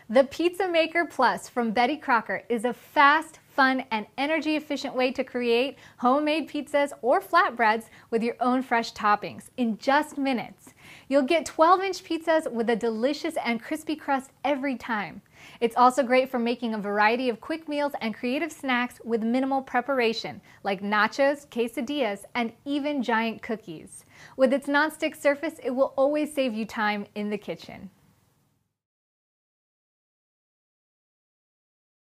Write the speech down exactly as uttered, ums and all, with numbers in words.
The Pizza Maker Plus from Betty Crocker is a fast, fun, and energy-efficient way to create homemade pizzas or flatbreads with your own fresh toppings in just minutes. You'll get twelve inch pizzas with a delicious and crispy crust every time. It's also great for making a variety of quick meals and creative snacks with minimal preparation, like nachos, quesadillas, and even giant cookies. With its non-stick surface, it will always save you time in the kitchen.